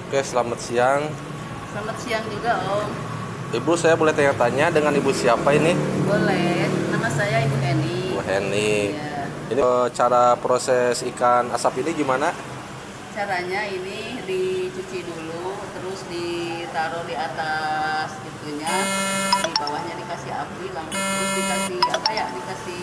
Oke, selamat siang. Selamat siang juga, Om. Ibu, saya boleh tanya-tanya dengan ibu siapa ini? Boleh. Nama saya Ibu Heni. Bu Heni. Ya. Ini cara proses ikan asap ini gimana? Caranya ini dicuci dulu, terus ditaruh di atas itunya, di bawahnya dikasih api, terus dikasih apa ya? Dikasih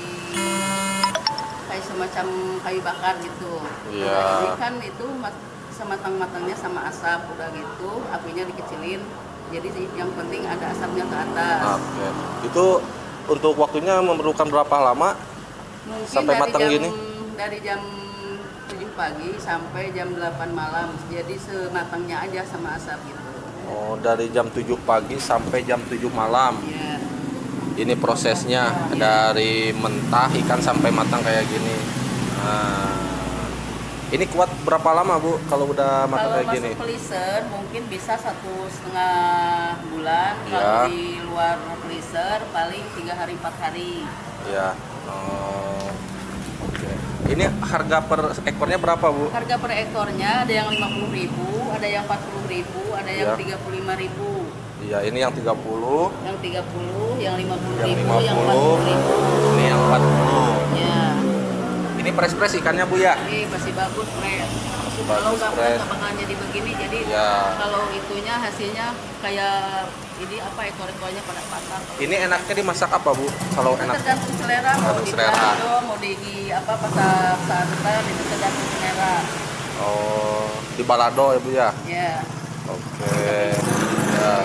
kayak semacam kayu bakar gitu. Iya. Nah, ini kan itu sematang-matangnya sama asap, udah gitu, apinya dikecilin. Jadi yang penting ada asapnya ke atas. Oke. Itu untuk waktunya memerlukan berapa lama? Mungkin Sampai matang gini? Dari jam 7 pagi sampai jam 8 malam. Jadi sematangnya aja sama asap gitu. Oh, dari jam 7 pagi sampai jam 7 malam. Ya. Ini prosesnya dari mentah ikan sampai matang kayak gini. Nah, ini kuat berapa lama, Bu, kalau udah matang Kalau kayak gini? masuk freezer mungkin bisa 1,5 bulan. Ya. Kalau di luar freezer paling 3 hari 4 hari. Ya. Oh, oke. Ini harga per ekornya berapa, Bu? Harga per ekornya ada yang 50.000, ada yang 40.000, ada yang Ya. 35.000. Iya, ini yang 30, Yang 30, yang 50.000, yang yang 50, 40.000. ini yang 40. Ya. Ini press ikannya, Bu, ya? Ini masih bagus, fresh. Masih Kalau bagus, nggak fresh. fresh bakal jadi begini. Jadi Ya. kalau itunya hasilnya kayak ini apa ekor-ekornya pada patah. Ini enaknya dimasak apa, Bu? Kalau enak? Tergantung selera, mau Tergantung di selera. balado, mau di apa pasak santan, itu tergantung selera. Oh, di balado ya, Bu, ya? Ya. Oke. Ya.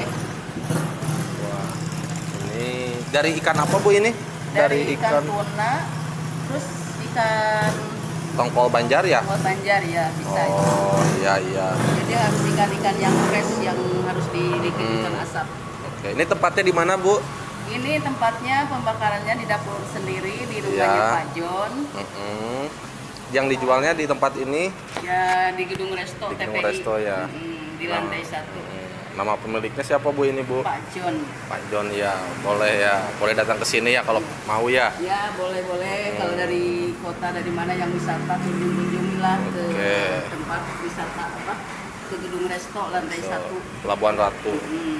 Wah. Ini dari ikan apa, Bu, ini? Dari ikan tuna, terus ikan tongkol Banjar ya? tongkol Banjar ya bisa. Oh, iya iya. Jadi harus ikan-ikan yang fresh yang harus dibikinkan asap. Oke, ini tempatnya di mana, Bu? Ini tempatnya pembakarannya di dapur sendiri di rumahnya Ya. Pak John. Mm-mm. Yang dijualnya di tempat ini? Ya di gedung resto Di gedung TPI. resto ya. Di lantai 1. Nama pemiliknya siapa, Bu, ini, Bu? Pak John. Pak John ya. Boleh ya. Boleh datang ke sini ya kalau mau ya. Ya boleh. Kalau dari kota dari mana yang wisata kunjungilah ke Oke. tempat wisata apa? Ke gedung resto lantai 1. Pelabuhan Ratu.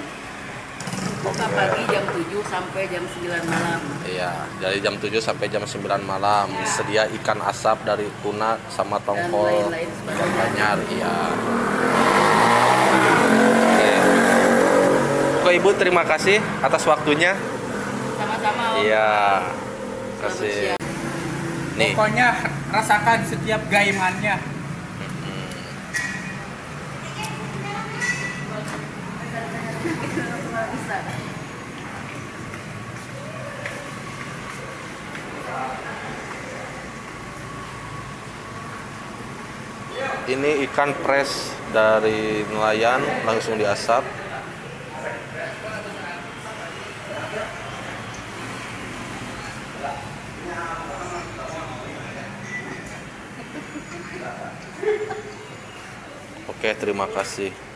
Buka Oke. pagi jam 7 sampai jam 9 malam. Iya, dari jam 7 sampai jam 9 malam. Sedia ikan asap dari tuna sama tongkol lain-lain ikan sebagainya. Banjar. Iya. Oke, Ibu, terima kasih atas waktunya. Sama-sama. Om. Iya. Selamat Kasih. siang. Nih. Pokoknya rasakan setiap gaimannya. Ini ikan fresh dari nelayan langsung diasap. Oke, terima kasih.